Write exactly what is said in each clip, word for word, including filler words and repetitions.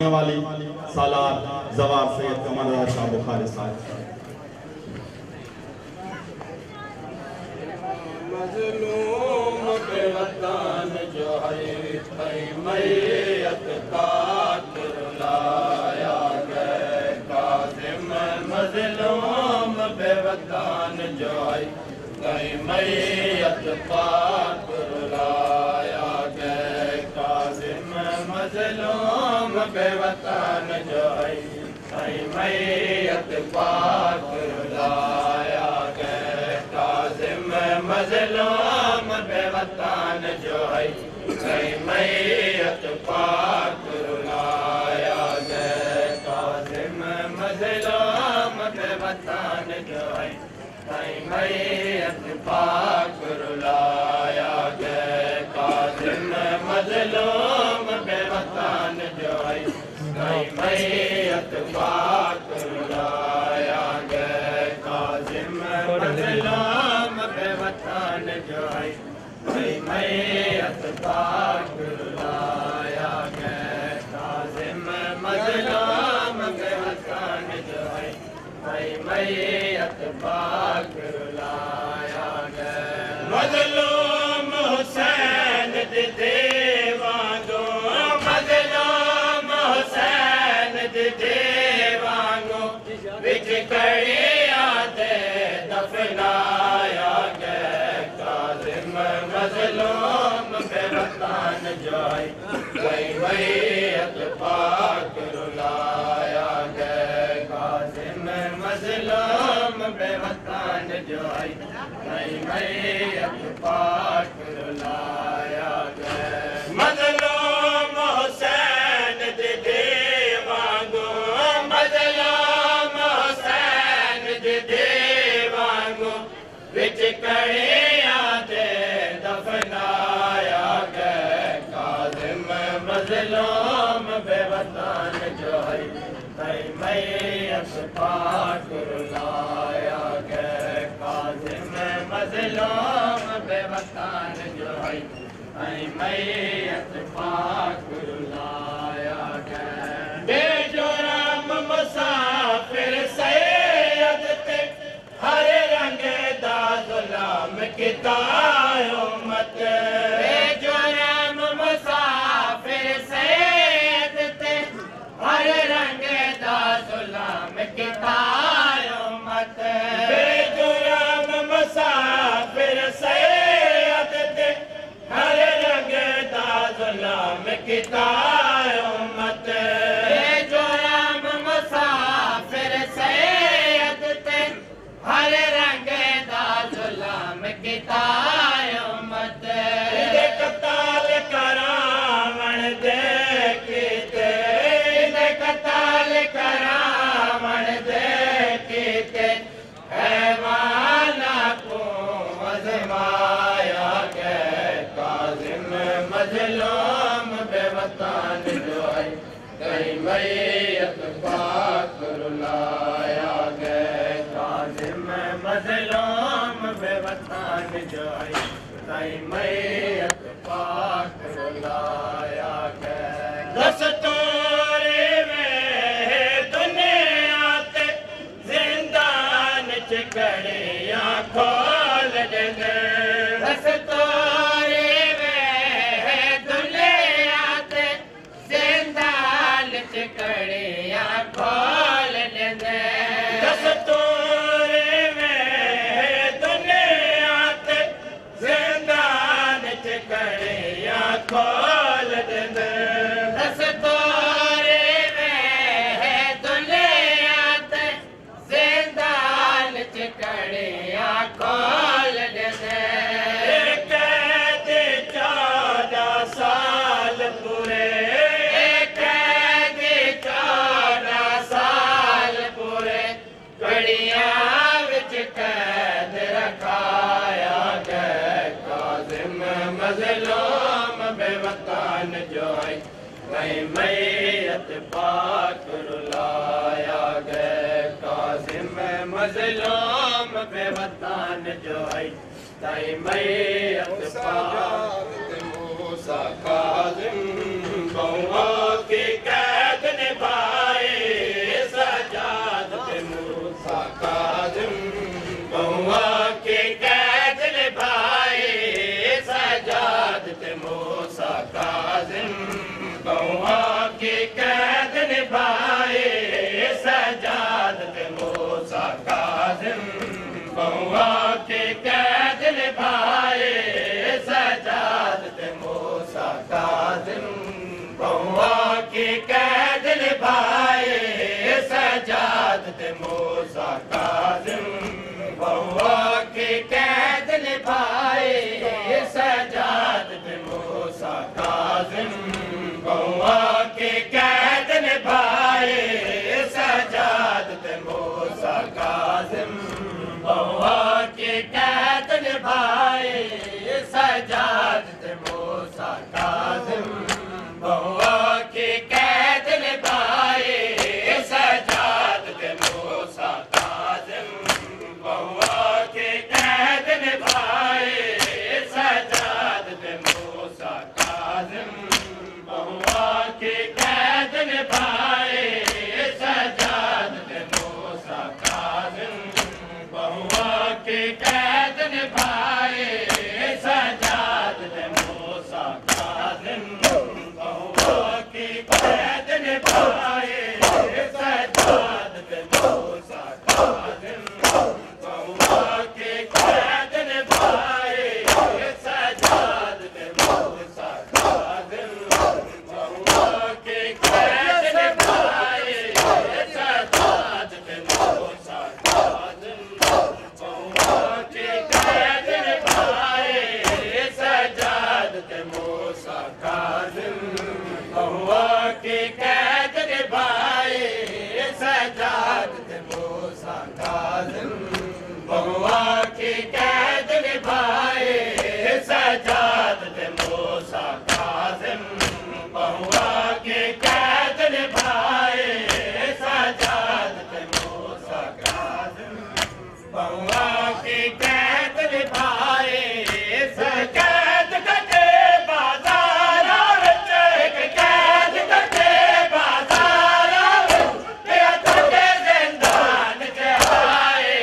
वाली सालार जवार सैयद कमर शाह बुखारी साहब। मज़लूम के वतन जो है मैयत कातिल लाया गए काज़िम। मज़लूम के वतन जो है मैयत कातिल लाया गए काज़िम। मज़लूम के वतन जो है मैयत कातिल लाया गए काज़िम। मज़लूम के वतन जो है मैयत कातिल लाया गए काज़िम। मज़लूम के वतन जो है मैयत कातिल लाया गए काज़िम। मज़लूम के वतन जो है मैयत कातिल लाया गए काज़िम। मज़लूम के वतन जो है मैयत कातिल लाया गए काज़िम। मज़लूम के वतन जो है मैयत कातिल लाया गए। मज़लूम हुसैन दे देवांगो मज़लूम हुसैन दे देवांगो विच कड़िया दे दफनाया गए काज़िम। मज़लूम के वतन जो है मैयत कातिल लाया गए काज़िम। मज़लूम के वतन जो है मैयत कातिल लाया गए। मज़लूम हुसैन दे देवांगो मज़लूम हुसैन दे देवांगो विच कड़िया दे दफनाया गए काज़िम। मज़लूम के वतन जो है मैयत कातिल लाया गए काज़िम। मज़लूम के वतन जो है मैयत कातिल लाया गए। बेजुर्म मुसाफिर सैयद ते हर रंग दा ज़ुल्म किता उम्मत। बेजुर्म मुसाफिर सैयद ते हर रंग दा ज़ुल्म किता उम्मत। बेजुर्म मुसाफिर सैयद ते हर रंग दा ज़ुल्म किता उम्मत। बेजुर्म मुसाफिर सैयद ते हर रंग दा ज़ुल्म किता उम्मत। इदे कताल करावण दे कीते इदे कताल करावण दे कीते हैवाना को आज़माया गए काज़िम। मज़लूम के वतन जो है मैयत कातिल लाया गए काज़िम। मज़लूम के वतन जो है मैयत कातिल लाया गए। दस्तूरे में दुनिया ते जिंदान च कड़ियां खोल दे। दस्तूरे में दुनिया ते जिंदान च कड़ियां खोल दे। दस्तूरे में दुनिया ते जिंदान च कड़ियां खोल दे। दस्तूरे में दुनिया ते जिंदान च कड़ियां खोल दे। कैद चौदह साल पूरे कैद चौदह साल पूरे कड़ियां विच कैद रखाया गए काज़िम। मज़लूम के वतन जो है मैयत कातिल लाया गए काज़िम। मज़लूम के वतन जो है मैयत कातिल मूसा काज़िम। बहुआ की कैद निभाए सजाद ते मूसा काज़िम बहुआ की कैद निभाए सजाद ते मूसा काज़िम बहुआ की कैद निभाए सजाद ते मूसा काज़िम बहुआ की कैद निभाए सजाद ते मूसा काज़िम बहुआ की कैद निभाए सजाद ते मूसा काज़िम बहुआ की कैद निभाए सजाद ते मूसा काज़िम बहुआ की कैद निभाए सजाद ते मूसा काज़िम बहुआ की कैद निभाए सजाद ते मूसा काज़िम बहुआ की कैद निभाए सजाद ते मूसा काज़िम बहुआ की कैद निभाए सजाद ते मूसा काज़िम बहुआ की कैद निभाए सजाद ते मूसा काज़िम बहुआ की कैद निभाए सजाद ते मूसा काज़िम बहुआ की कैद निभाए सजाद ते मूसा काज़िम बहुआ की कैद निभाए सजाद ते मूसा काज़िम बहुआ की कैद निभाए सजाद ते मूसा काज़िम बहुआ की कैद निभाए कैद कटे बाजार विच कैद कटे बाजार विच कटे ज़िंदान च आए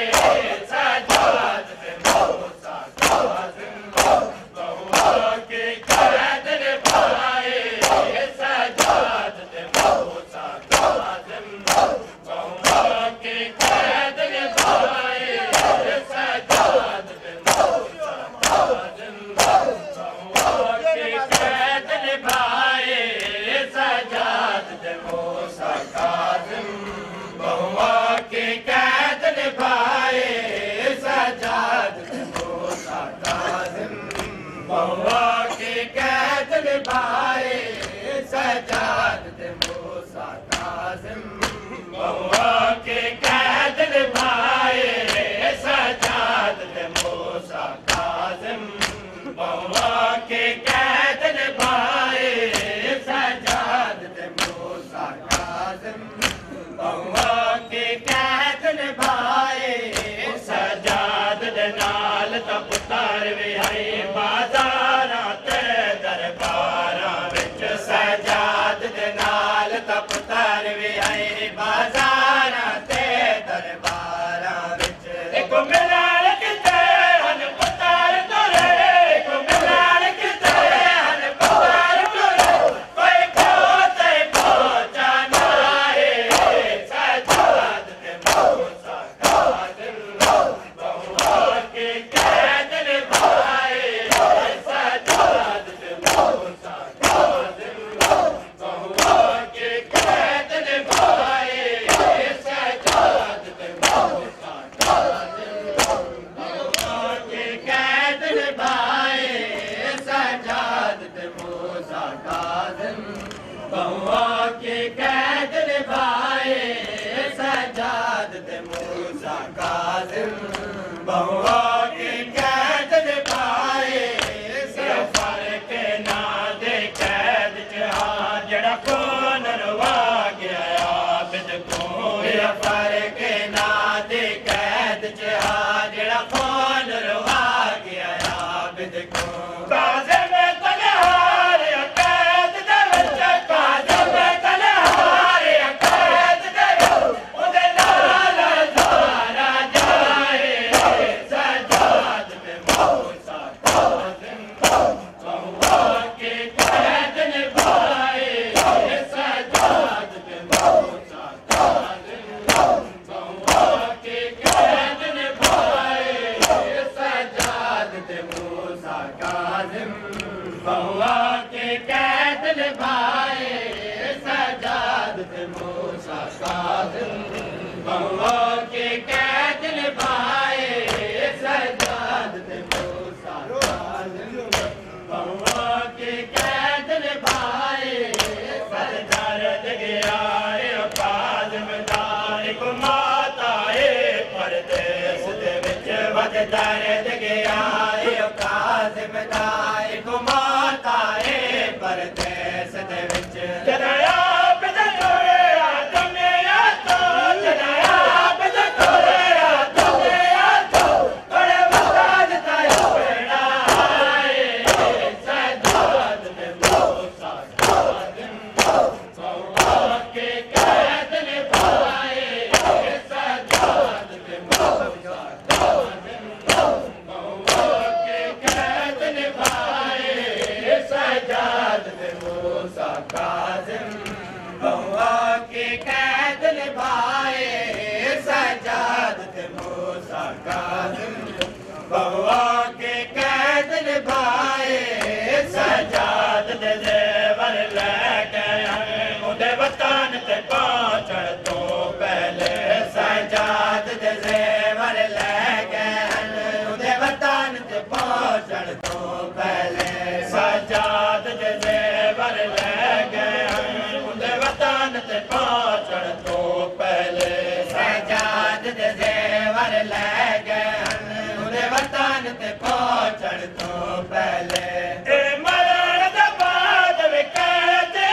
सजाद ते मूसा काज़िम बहुआ की कैद निभाए सजाद ते मूसा काज़िम बहुआ की कैद निभाए सजाद ते मूसा काज़िम बहुआ की कैद निभाए सजाद ते मूसा काज़िम बहुआ की कैद निभाए सजाद ते मूसा काज़िम बहुआ की कैद निभाए सजाद ते मूसा काज़िम बहुआ की कैद निभाए सजाद ते मूसा काज़िम बहुआ की कैद निभाए सजाद ते मूसा काज़िम बहुआ की कैद निभाए सजाद दे नाल तां पुत्तर विहाई बाज़ारां ते दरबारां विच सजाद दे नाल तां पुत्तर विहाई बाज़ारां ते दरबारां विच इक मिलान किते हन पुत्तर तुरे इक मिलान किते हन पुत्तर तुरे कोई पोते पोचा नाए सजाद ते मूसा काज़िम बहुआ की कैद निभाए सजाद ते मूसा काज़िम बहुआ की कैद निभाए सजाद ते मूसा काज़िम बहुआ की कैद निभाए सजाद ते मूसा काज़िम बहुआ की कैद निभाए सजाद ते मूसा काज़िम बहुआ की कैद निभाए सफर के ना दे कैद च हाँ जड़ा खून रवा गया आबिद को सफर के ना दे कैद च हाँ जड़ा खून रवा गया आबिद को काज़िम तलहार कैद दे विच काज़िम तलहार कैद दे उदे नाल जारा जाए ते मूसा काज़िम बहुआ के कैद निभाए सजाद ते मूसा काज़िम बहुआ के कैद निभाए सरदार गया काज़िम दा एक माता है परदेस दे विच वध दर्द गया काज़िम दा एक माता है परदेस दे विच जनाया बहुआ के कैद निभाए सजाद दे ज़ेवर लैके उदे वतन ते पहुंचण तो पहले सजाद दे ज़ेवर लैके उदे वतन ते पहुंचण तो पहले सजाद दे ज़ेवर लैके उदे वतन ते पहुंचण तो पहले सजाद दे ज़ेवर लैके वतन ते पहुंचण तो पहले मरण दा बाद वे कहते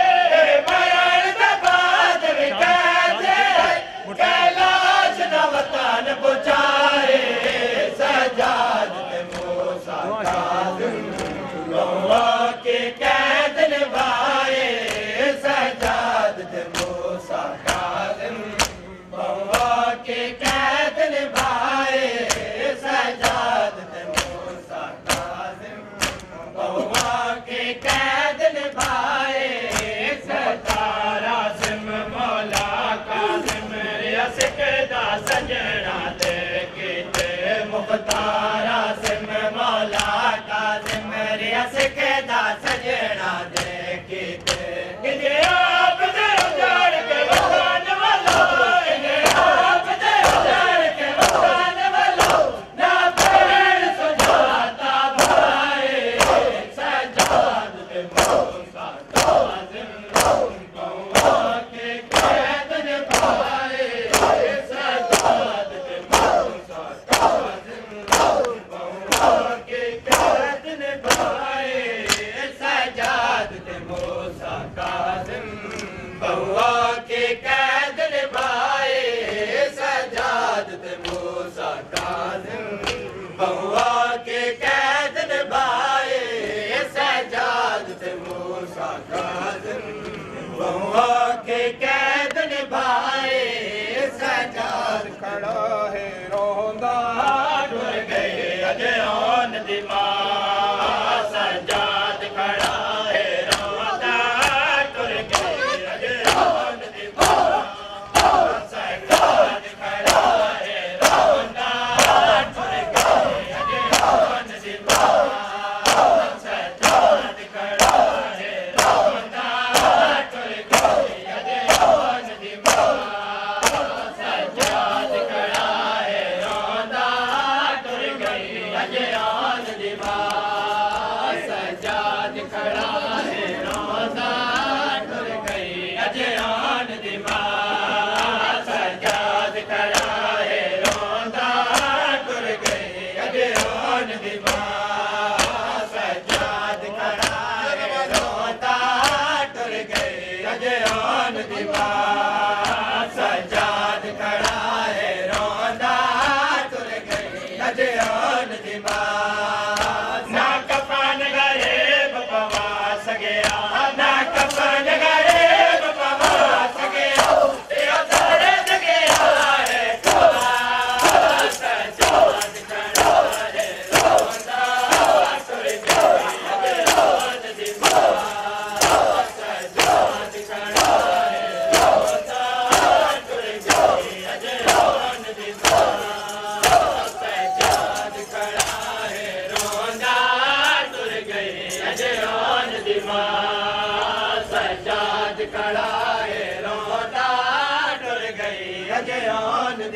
मरण दा बाद वे कहते कैलाश दा वतन पुचारे सजाद ते मूसा काज़िम बहुआ के कैद निभाए सजाद ते मूसा काज़िम बहुआ के कैद निभाए सजाद ते मूसा काज़िम बहुआ के कैद निभाए सतारा सिम मौला काज़िम रियासत दा सजना दे कीते मुख्तारा सिम मौला काज़िम रियासत दा सजना दे कीते इजे आप दे उजाड़ के वतन वालो इजे आप दे उजाड़ के वतन वालो ना पैर सुझाता भाई सजाद ते मूसा काज़िम बहुआ के कैद निभाए सजाद ते मूसा काज़िम बहुआ के कैद निभाए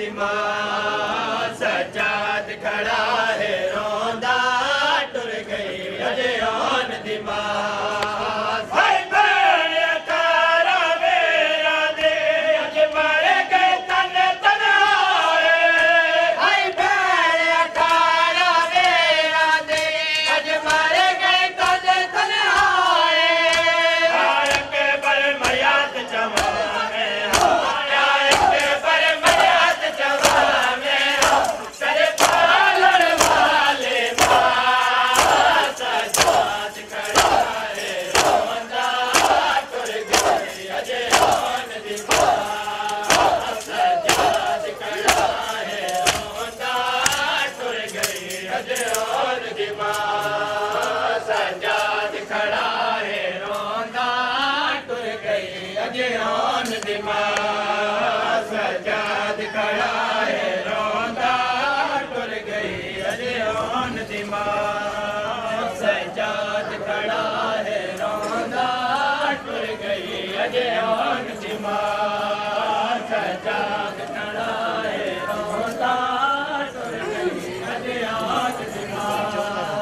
दिमाग सजाद खड़ा है रोंदा टुर गई अजे आन दिमाग भाई बहन अठारा मेरा दे अजे मारे गए तन तन्हाए भाई बहन अठारा मेरा दे अजे मारे गए तन तन्हाए आय के बल मयात जमा सजाद खड़ा है रोंदा टुर गई अजयान दिमाग सजाद खड़ा है रोंदा टुर गई अजयान दिमाग सजाद खड़ा है रोंदा टुर गई अजयान दिमाग सजाद खड़ा है रोंदा टुर गई अजयान दिमाग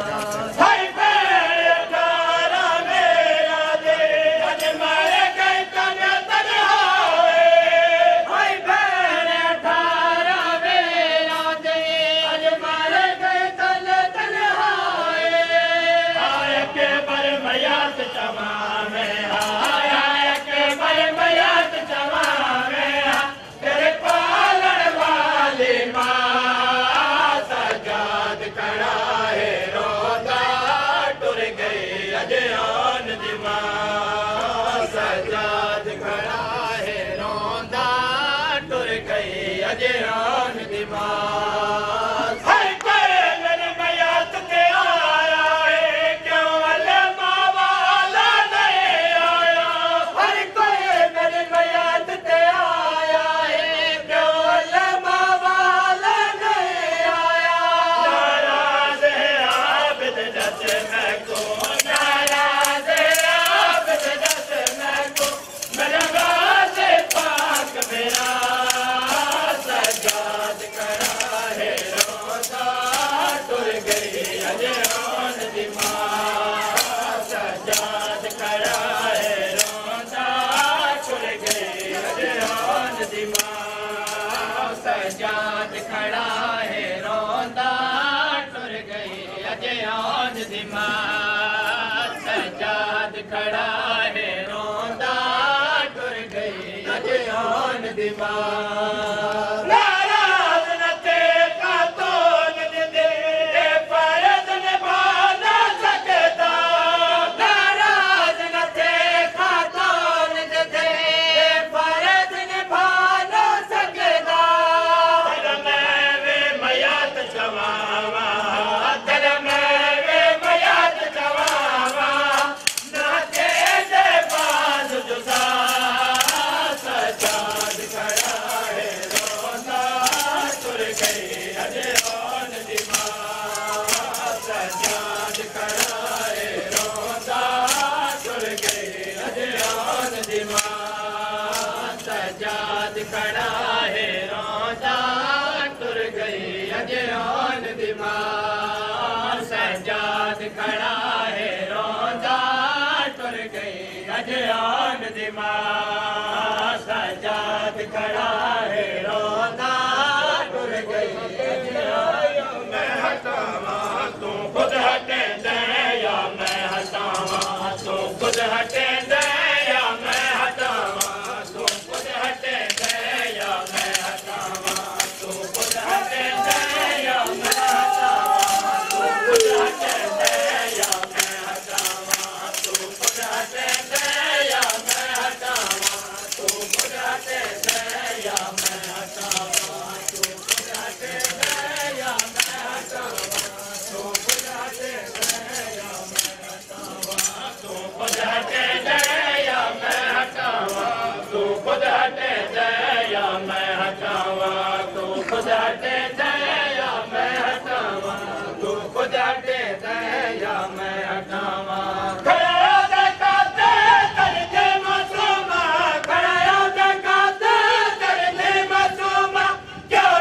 सजाद खड़ा है रोंदा टुर गई अजयान दिमाग हर कोई मेरे मयात के आया है क्यों अल्लाह वाला नहीं आया हर कोई मेरे मयात के आया है क्यों अल्लाह वाला नहीं आया नाराज है आबिद जैसे मैं को नाराज है आबिद जैसे मैं को मेरा गाज़े पाक मेरा सजाद खड़ा है रोंदा टुर गई अजयान दिमाग सजाद खड़ा है रोंदा टुर गई अजयान दिमाग सजाद खड़ा है रोंदा टुर गई अजयान दिमाग सजाद खड़ा है रोंदा टुर गई अजयान दिमाग नाराज न थे का तो न दे फर्ज निभा ना सकता नाराज न थे का तो न दे फर्ज निभा ना सकता दिल में वे मयात जवावा दिल में वे मयात जवावा ना थे दे बाज जुदा सजाद खड़ा है रोंदा टुर गई अजयान दिमाग सजाद खड़ा है रोंदा टुर गई अजयान दिमाग सजाद खड़ा है रोंदा टुर गई अजयान दिमाग सजाद खड़ा है रोंदा टुर गई अजयान दिमाग सजाद खड़ा है रोंदा टुर गई अजयान मैं हटावा तू खुद हटे दे या मैं हटावा तू खुद हटे दे या मैं हटावा तू खुद हटे दे या मैं हटावा तू खुद हटे दे या मैं हटावा तू खुद हटे दे या मैं हटावा तू खुद हटे दे या मैं हटावा तू खुद हटे दे या मैं हटावा तू खुद हटे दे या मैं हटावा तू खुद हटे दे या मैं हटावा तू खुद हटे दे या मैं हटावा तू खुद हटे दे या मैं हटावा तू खुद हटे दे या मैं हटावा तू खुद हटे दे या मैं हटावा खड़ा दकाते करके मासूमा खड़ा दकाते करके मासूमा क्यों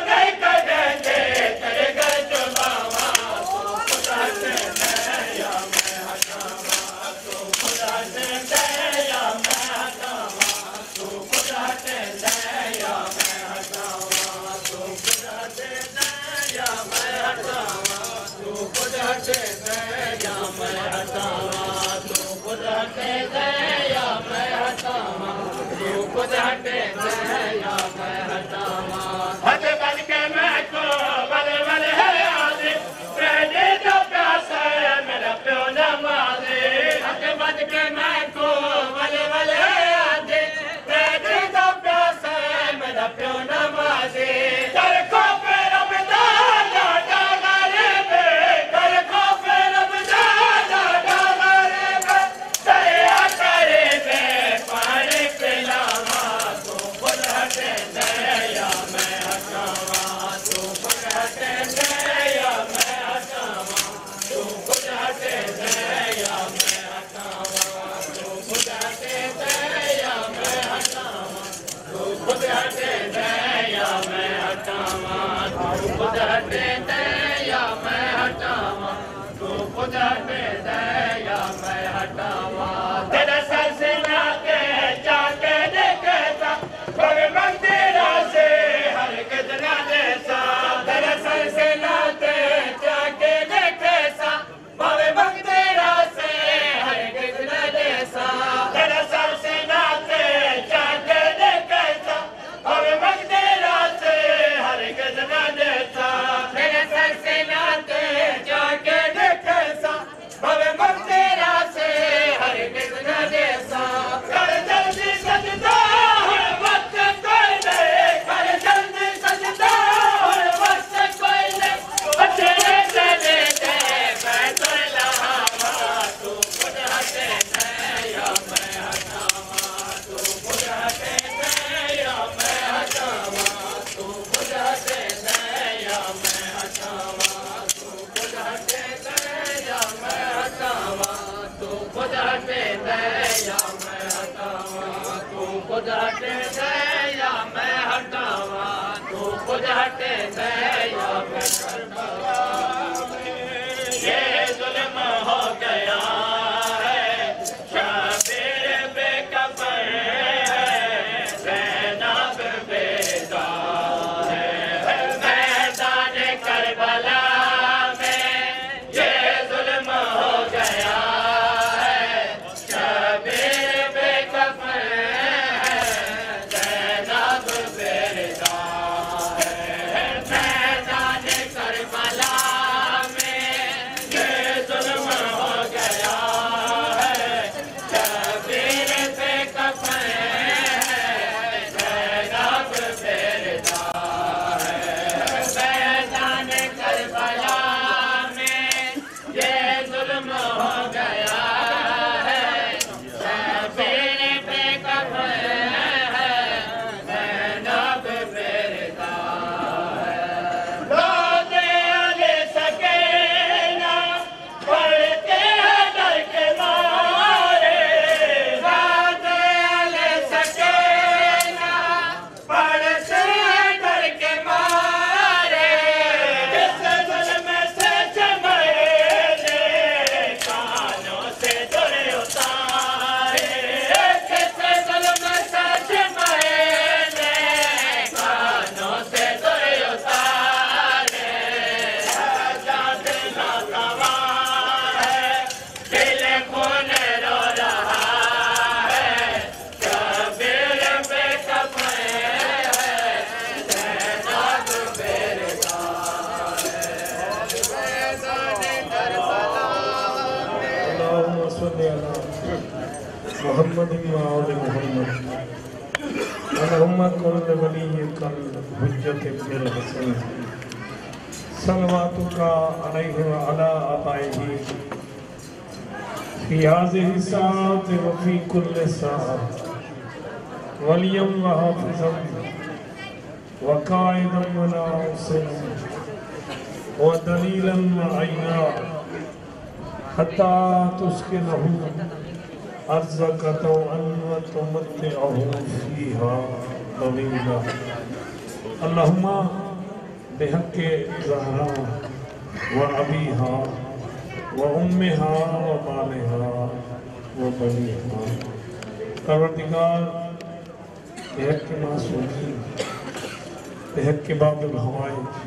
खुद हटे दे या मैं हटावा तू खुद हटे दे या मैं हटावा तू खुद हटे दे या मैं हटावा तेरे सर से नाते जाके देखता भगवान तेरा से हर कितना देसा तेरे सर से नाते जाके देखता भगवान तेरा से हर कितना देसा तेरे सर से नाते जाके देखता भगवान तेरा से हर कितना देसा तेरे सर से नाते जाके देखता भगवान तेरा से हर कितना देसा कर जल्दी सजदा हर वक्त कोई नहीं कर जल्दी सजदा हर वक्त कोई नहीं तेरे चले दे मैं तो लहावा तू खुद हटे दे या मैं हटावा तू खुद हटे दे या मैं हटावा तू खुद हटे दे या मैं हटावा तू खुद हटे दे या मैं हटावा तू खुद हटे दे या मैं हटावा तू खुद हटे दे या मैं हटावा तू खुद हटे दे या मैं हटावा ये जुल्म हो गया है शाबिर बेकफर है ज़ैनब बेदा है मैदान करबला में ये जुल्म हो गया है शाबिर बेकफर है ज़ैनब बेदा है मैदान करबला में ये जुल्म हो गया है शाबिर बेकफर है ज़ैनब बेदा है मैदान करबला में ये जुल्म हो गया है शाबिर बेकफर है ज़ैनब बेदा है रोज़े अले सकीना पढ़ते हैं डर के मारे रोज़े अले सकीना पढ़ते हैं डर के मारे किस जुल्म से जमाए कानों से दुर उतारे किस जुल्म से जमाए कानों से दुर उतारे आजाद ना गवा है दिल खून रो रहा है शाबिर बेकफर है ज़ैनब बेदा अल्लाहुम्मा सल्लि अला मुहम्मदिन व आलि मुहम्मद अल्लाहुम्मा कुल वलिय्यिकल हुज्जत इब्नुल हसन सलवातुका अलैहि व अला आबाइही फी हाज़िहि साअत व फी कुल्लि साअत वलिय्यन व हाफ़िज़न व काइदन व नासिरन व दलीलन व अय्ना हत्ता तुस्किनहु अर्ज़का तौअन व तुमत्तिअहु फ़ीहा तवीला अल्लाहुम्मा बिहक़्क़ि ज़हरा व अबीहा व उम्मिहा व बालिहा व बनीहा परवरदिगार बिहक़्क़ि मासूमी बिहक़्क़ि बाबुल हवाइज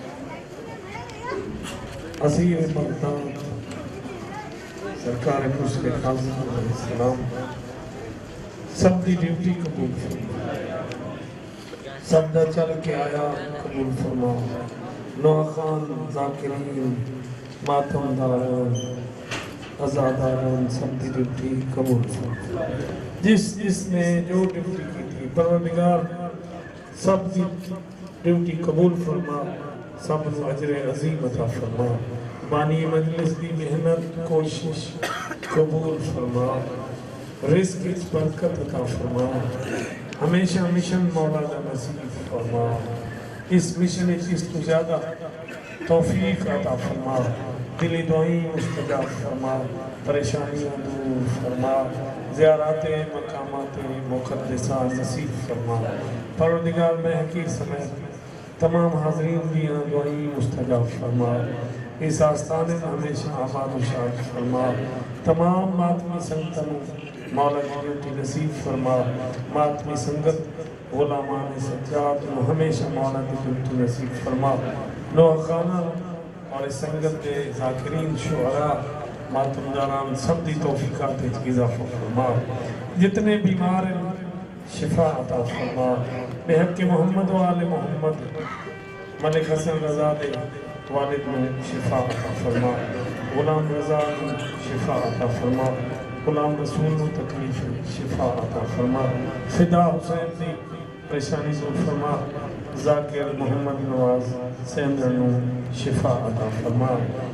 अज़ीज़ मक़दार सरकार मुस्लिम सलाम सब दी ड्यूटी कबूल फरमा सब दा चल के आया कबूल फरमा नोहा खान ज़ाकिरीन मातमदारान अज़ादारान सब दी ड्यूटी कबूल फरमा जिस जिसने जो ड्यूटी की थी परवरदिगार सब दी ड्यूटी कबूल फरमा सब नू अजर अज़ीम अता फरमा बानी मजलिस दी मेहनत कोशिश कबूल फरमा रिज़्क़ विच बरकत अता फरमा हमेशा मिशन मौला दा नसीब फरमा इस मिशन विच इस तो ज़्यादा तौफीक अता फरमा दिली दुआएं मुस्तजाब फरमा परेशानियां दूर फरमा ज़ियारत मकामात मुक़द्दसा नसीब फरमा। परवरदिगार में हकीर समेत तमाम हाज़रीन दियाँ दुआएं मुस्तजाब फरमा। इस आस्थान में हमेशा आबाद व शाद फरमा। तमाम मातमी संगतों मौला की ड्यूटी नसीब फरमा। मातमी संगत गुलामान सज्जाद को हमेशा मौला की ड्यूटी नसीब फरमा। नोह खाना और इस संगत के ज़ाकिरीन शुअरा मातमदारान सब दी तौफीकात इज़ाफ़ा फरमा। जितने बीमार हैं शिफा अता फरमा। बेहक के मोहम्मद वाले मोहम्मद मलिक हसन रज़ा दे वालिद में शिफा अता फरमा। गुलाम रज़ा को शिफा अता फरमा। गुलाम रसूल को तकलीफ शिफा अता फरमा। फिदा हुसैन दी परेशानी दूर फरमा। ज़ाकिर मोहम्मद नवाज सेंदरनू शिफा अता फरमा।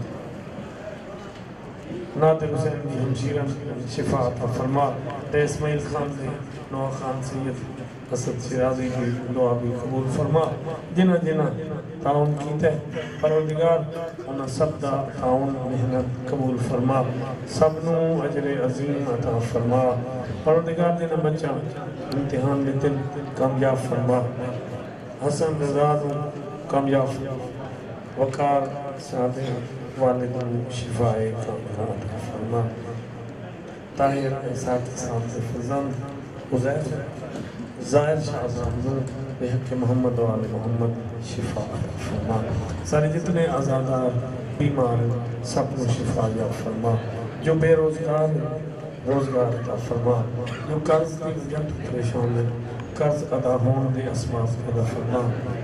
नादिर हुसैन की हमशीरन शिफा अता फरमा। इस्माइल खान ने नवा खान सैयद असद शिराजी की दुआ भी कबूल फरमा। जिना जिना ताउन कीते परवरदिगार उन सब दा ताउन मेहनत कबूल फरमा। सबनू अजर अजीम अता फरमा। परवरदिगार जिना बच्चा इम्तिहान में दिल कामयाब फरमा। हसन रज़ा कामयाब वकार सादे वालिद शिफाए कामयाब फरमा। ताहिर साथ साथ फजंद उज़ैर ज़ाहिर शाहज़ादू बेहक मोहम्मद वाले मोहम्मद शिफा फरमा। सारे जितने आज़ादार बीमार सबको शिफा या फरमा। जो बेरोज़गार रोज़गार अता फरमा। जो कर्ज की वजह परेशान है कर्ज अदा होने दे असबाब पैदा फरमा।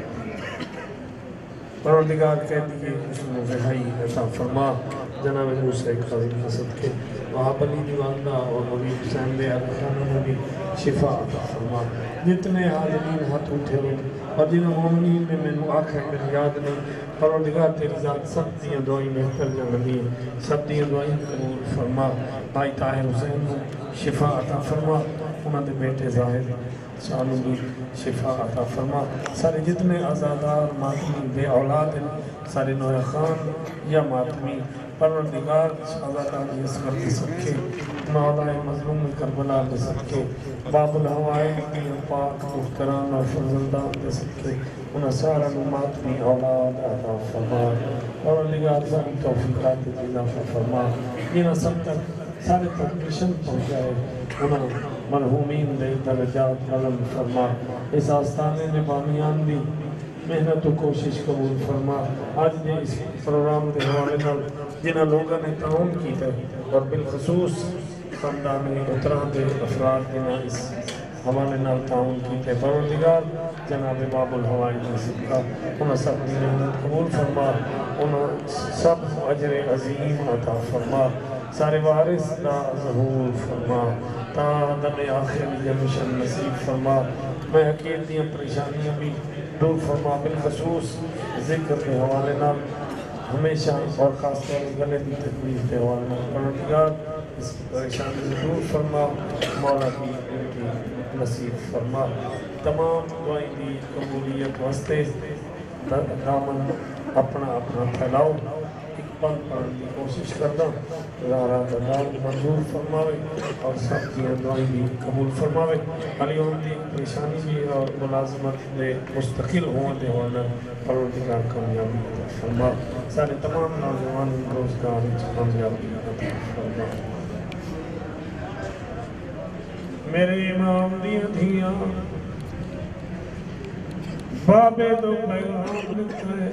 परवरदिगार कह दिए उसमें रिहाई अता फरमा। जनाब मूसा काज़ी हसद के वहाँ अली दीवानदा और मौलवी हुसैन दे अरखाना में भी शिफा अता फरमा। जितने हाज़रीन हाथ उठे हुए और जिन मोमिनीन में मैंने आखिर में याद नहीं परवरदिगार तेरी ज़ात सब दियाँ दुआएं बेहतर जंगली सब दियाँ दुआएं कबूल फरमा। भाई ताहिर हुसैन को शिफा अता फरमा। उन्होंने बेटे ज़ाहिर सालू भी शिफा अता फरमा। सारे जितने आज़ादार मातमी बे औलाद हैं सारे नोया खान या मातमी परवरदिगार आज़ादार यसकर के सबके मौला मज़लूम करबला के सबके बाबुल हवाए पाक मुख्तराम और फर्जंदान के सबके उन सारा मातमी औलाद अता फरमा। परवरदिगार सारी तौफीकात इज़ाफ़ा फरमा। इन सब तक सारे तक मिशन पहुँचाए उन्हें मरहूमीन दे दर्जात अलम फरमा। इस आस्थाने ने बामियान दी मेहनत और कोशिश कबूल फरमा। आज ने इस प्रोग्राम के हवाले नाल जिन्होंने लोगों ने ताउन किया और बिलखसूस खानदान उतरा के अफराद जिन्हें इस हवाले नाल ताउन किया परवरदिगार जनाब बाबुल हवाई नसीब का उन्हें सब की मेहनत कबूल फरमा। उन्हें सब अजर अजीम अता फरमा। सारे वारिस का ज़हूर फरमा। ता दम आखिर जमशन नसीब फरमा। मैं हकीर दी परेशानियाँ भी दूर फरमा। बिलखसूस जिक्र के हवाले नाल हमेशा और ख़ास तौर गले की तकलीफ के हवाले नाल परवरदिगार इस परेशानी से दूर फरमा। मौला की ड्यूटी नसीब फरमा। तमाम दुआएं की कबूलियत वास्ते दामन अपना अपना फैलाओ एक पल पढ़ने की कोशिश करना ज़ारा दलाल मंजूर फरमावे और सब की दुआएं भी कबूल फरमावे। अलियों की परेशानी भी और मुलाजमत में मुस्तकिल होने होना परवरदिगार कामयाबी अता फरमा। सारे तमाम नौजवान रोजगार कामयाबी अता फरमा। मेरे इमाम दी धियां बाबे दो पैगाम लिखे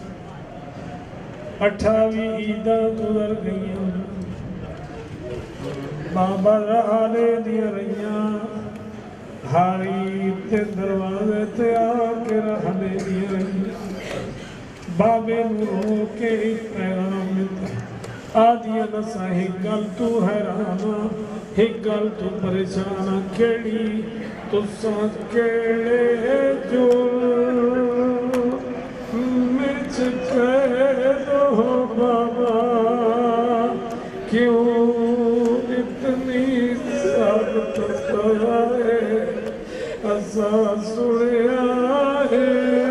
अठावी ईदा गुजर गई बाबा रहाले दिया रहिया हारी ते दरवाजे ते आके रहने दिया रही। बाबे नो के एक पैगाम लिखे आदिया नसा एक गल तू हैराना एक गल तू परेशान केड़ी तुसा केड़े जो मिर्च कह दो बाबा क्यों इतनी सख्त सजाए असा सुनिया है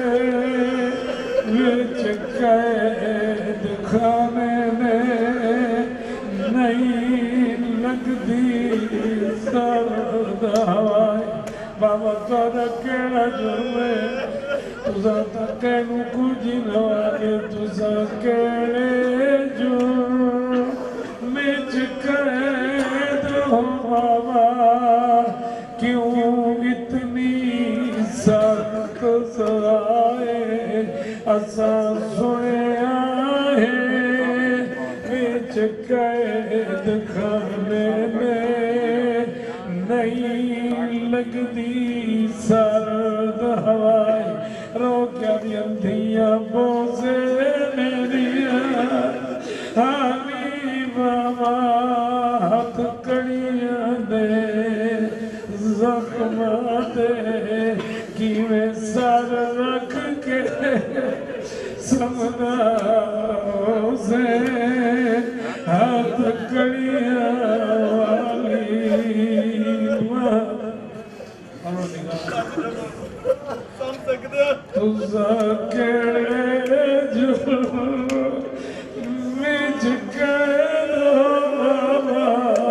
मिर्च कैद खाने में नहीं लगती दर्द हवाए बाबा तारा केड़ा जुर्मे तुसा तकैनु कुछ न आगे तुसा केड़े जुर्मे च कैद हो बाबा क्यों इतनी सख्त सजाए असा सुनिया है विच कैद खाने में नहीं लगती सर्द हवाए रोक्या दिया बोसे मेरिया हानी बाबा हाथ कड़िया दे जख्म दे कि मैं सर रख के समझा से हाथ कड़िया वाली तुझा केड़े जुर्मे च कैद बाबा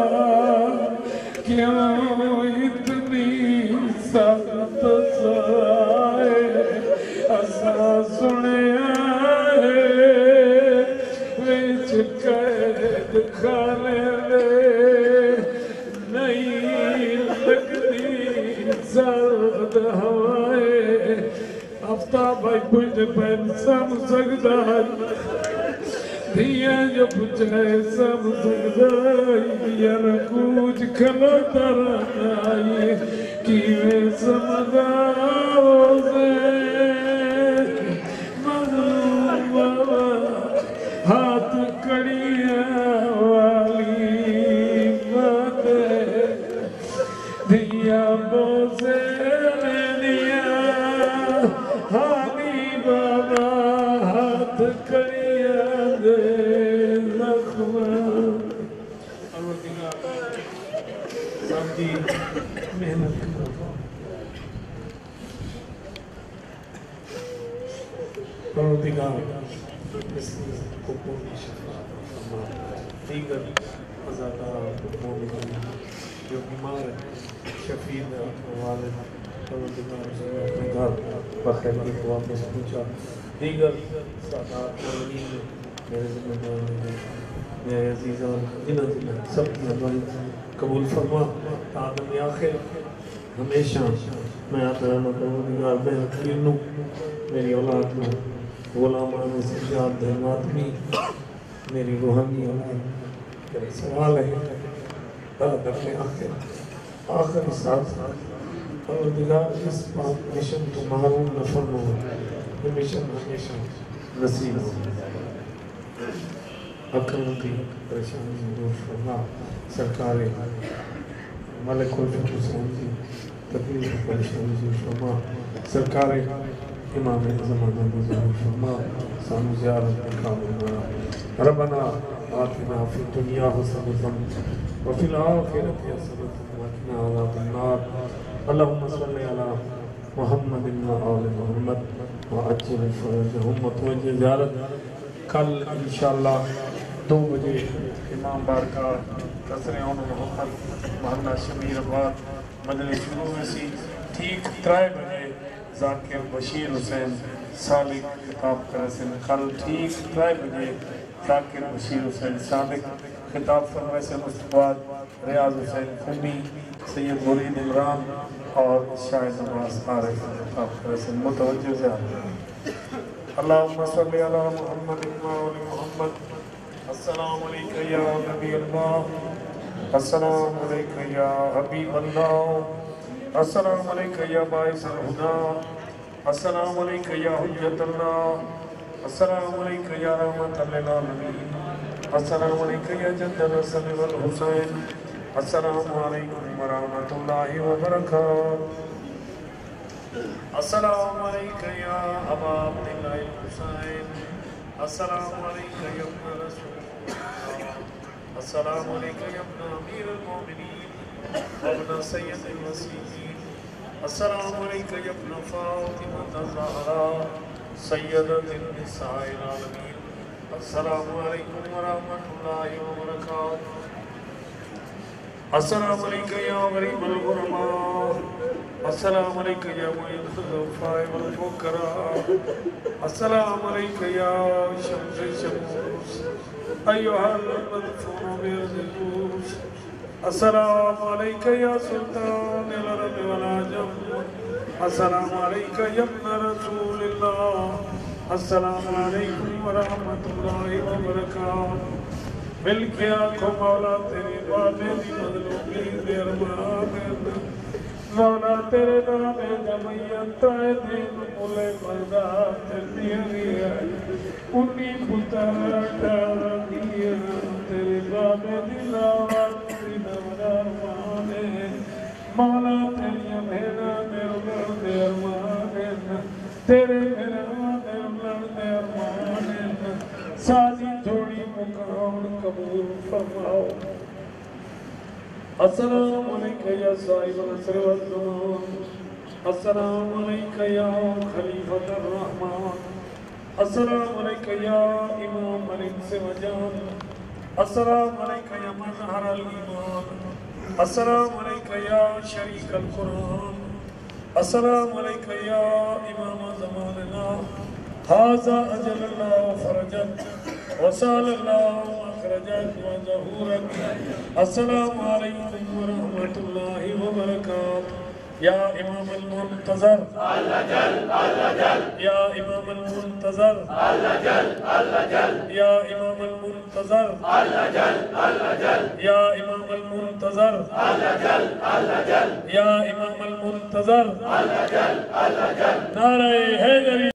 क्यों इतनी सख्त सजाए असा सुनिया विच कैद खाने में नहीं लगती सर्द हवाए हफ्ता भाई कुछ पैन सम सकता दिया जो पुछे सब सकता यार कुछ खलोता रहा कि वे समझाओ से मजलूम बाबा हाथ कड़िया वाली बातें दिया बोसे दिया हानी बाबा हाथ कड़िया दे लखमा मेहनत दीगर जो बीमार है शफीद वालिद अपने घर बखैर वापस पूछा दीगर सादात मेरे जिम्मेदार मेरे अजीज़ान जिन्हें जिन्हें सब की हमारी कबूल फरमा आदम आखिर हमेशा मैं आता रहना परवरदिगार मैं हकीर नूं मेरी औलाद नूं गुलामान सजाद धर्मात्मी मेरी रूहानी औलाद तेरा सवाल है अल्लाह दरने आखिर आखिर साथ परवरदिगार इस बात मिशन तो महरूम न फरमा ये मिशन हमेशा नसीब अकल की परेशानी दूर फरमा सरकार मलिक हुसैन की तकलीफ परेशानी दूर फरमा सरकार इमाम ज़माना गुज़ार फरमा सानू ज़ियारत कामना रब्बना आतिना फ़िद दुनिया हसनतन व फ़िल आखिरति हसनतन व क़िना अज़ाबन नार अल्लाहुम्मा सल्लि अला मुहम्मदिन व आलि मुहम्मद व अज्जिल फ़रजहुम व तवज्जह ज़ियारत कल इंशाअल्लाह दो बजे इमाम बारका कसरे मोहम्मद मोहम्मद शमीर अब्बाद मदनी शुरू में सी ठीक त्रै बजे जाकिर बशीर हुसैन सालिक खिताब करे से कल ठीक त्रै बजे जाकिर बशीर हुसैन सालिक खिताब फरमाए से मुस्तफाद रियाज हुसैन फमी सैयद मुरीद इमरान और शाहिद नवाज आरिफ खिताब करे से मुतवज्जो ज़्यादा अल्लाहुम्मा सल्लि अला मुहम्मद व आलि मुहम्मद अस्सलामु अलैका या नबी अल्लाह अस्सलामु अलैका या हबीब अल्लाह अस्सलामु अलैका या बाइसुल हुदा अस्सलामु अलैका या हुज्जत अल्लाह अस्सलामु अलैका या रहमतल लिल आलमीन अस्सलामु अलैका या जद्दल हसन वल हुसैन अस्सलामु अलैकुम व रहमतुल्लाहि व बरकातुहू अस्सलामु अलैका या अबा अब्दिल्लाह हुसैन अस्सलामु अलैका या इब्न रसूल अस्सलामु अलैका या इब्न अमीरुल मोमिनीन व इब्न सय्यदिल मसीहीन अस्सलामु अलैका या इब्न फातिमा ज़हरा सय्यदतिन निसाइल आलमीन अस्सलामु अलैकुम व रहमतुल्लाहि व बरकातुहू अस्सलामु अलैका या गरीबल गुरमा, अस्सलामु अलैका या मुइनुल ज़ुफ़ाए वल फ़ुक़रा, अस्सलामु अलैका या शम्स शमूस अय्युहल मदफून बिर्ज़ुस, अस्सलामु अलैका या सुल्तानिल अरब वल अजम, अस्सलामु अलैका या इब्न रसूलिल्लाह, अस्सलामु अलैकुम व रहमतुल्लाहि व बरकातुहू। मिलके आँखों मौला तेरी बातें दी मज़लूमी बेरमान, मौला तेरे नाम जमयत आए दिन मुले मज़ा तेरी है उन्नी पुत्र डालिया तेरे बाबे दिलावा तेरी नवरामाने मौला तेरी मेरा मेरा देरमाने तेरे मेरा मेरा देरमाने सादी थोड़ी मुकाम कबूल फरमाओ। अस्सलामु अलैका या साहिबल असर वल ज़मान, अस्सलामु अलैका या खलीफतुर रहमान, अस्सलामु अलैका या इमाम अल-इंस व जान, अस्सलामु अलैका या मज़हरल ईमान, अस्सलामु अलैका या शरीकल कुरान, अस्सलामु अलैका या इमाम ज़मानना, हाज़ा अजलल्लाहु फरजक व सालल्लाहु मखरजक व ज़हूरक, अस्सलामु अलैकुम व रहमतुल्लाहि व बरकातुहू। या इमाम अल-मुंतज़र अल्लाह जल अल्लाह जल, या इमाम अल-मुंतज़र अल्लाह जल अल्लाह जल, या इमाम अल-मुंतज़र अल्लाह जल अल्लाह जल, या इमाम अल-मुंतज़र अल्लाह जल अल्लाह जल, या इमाम अल-मुंतज़र अल्लाह जल अल्लाह जल। नारे हैदरी।